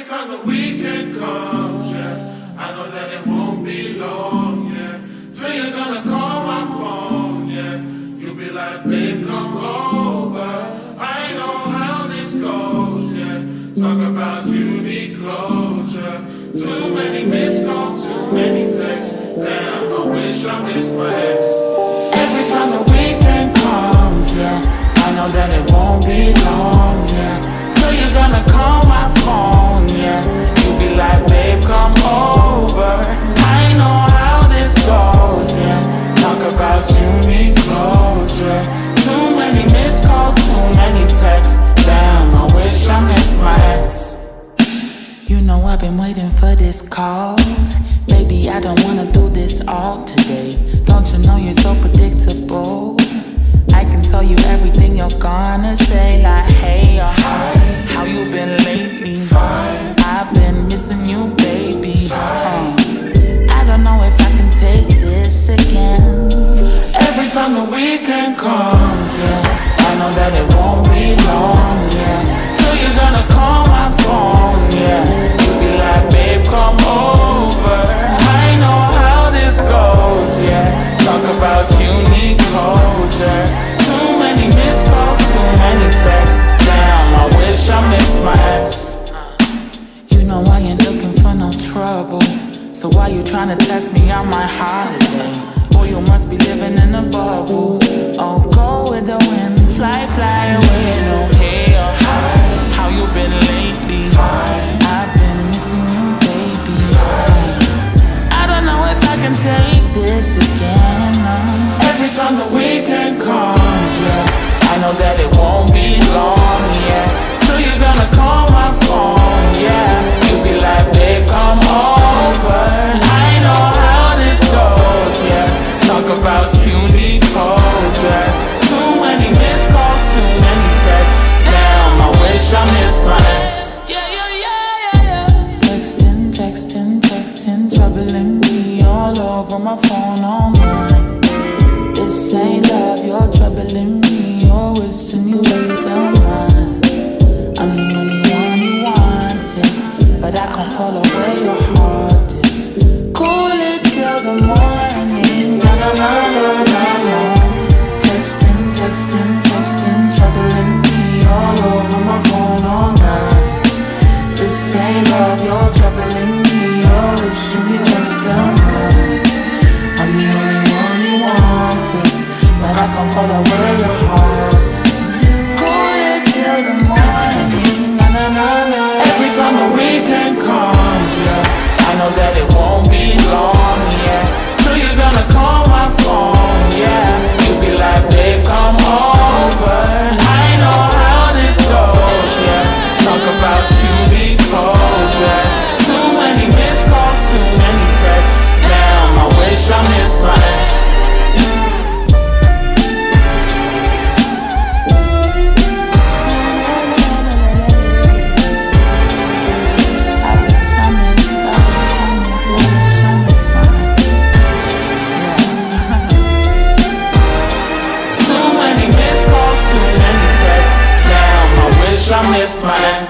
Every time the weekend comes, yeah, I know that it won't be long, yeah, till you're gonna call my phone, yeah. You'll be like, babe, come over. I know how this goes, yeah. Talk about you need closure. Too many missed calls, too many texts. Damn, I wish I missed my ex. Every time the weekend comes, yeah, I know that it won't be long, yeah, till you're gonna call my phone, yeah. You'll be like, babe, come over. I know how this goes, yeah. Talk about you need closure. Too many missed calls, too many texts. Damn, I wish I missed my ex. You know I've been waiting for this call. Baby, I don't wanna do this all today. Don't you know you're so predictable? I can tell you everything you're gonna say, like hey or hi. How you been lately? Fine. I've been missing you, baby. I don't know if I can take this again. Every time the weekend comes, yeah, I know that it won't be long, yeah, till you're gonna call my phone, yeah. You'll be like, babe, come over. I know how this goes, yeah. Talk about you need closure. Too many missed calls, too many texts. Damn, I wish I missed my ex. You know I ain't looking for no trouble, so why you tryna test me on my holiday? Boy, you must be living in a bubble. Oh, go with the wind, fly, fly away. No hey or hi. How you been lately? Fine. I've been missing you, baby. I don't know if I can take this again, no. Every time the weekend comes, yeah, I know that it won't be long, yeah, till you're gonna call my phone, yeah. You'll be like, babe, come over. I know how this goes, yeah. Talk about you need closure. Too many missed calls, too many texts. Damn, I wish I missed my ex. Texting, texting, texting, troubling me all over my phone all night. This ain't love, you're troubling me. You're wishing you were still mine. I'm the only one you wanted, but I can't follow where your heart is. Cool it till the morning. Na na na na na na. Texting, texting, texting, troubling me all over my phone all night. This ain't love, you're troubling me. You're wishing you were still mine. I'm the only one you wanted, but I can't follow where your heart is. Cool it till the morning. Na na na na. Every time the weekend comes, yeah, I know that it won't be long, yeah, till you're gonna call my phone, yeah. You'll be like, babe, come over. I know how this goes, yeah. Talk about you need closure. Too many missed calls, too many texts. Damn, I wish I missed my ex. I missed my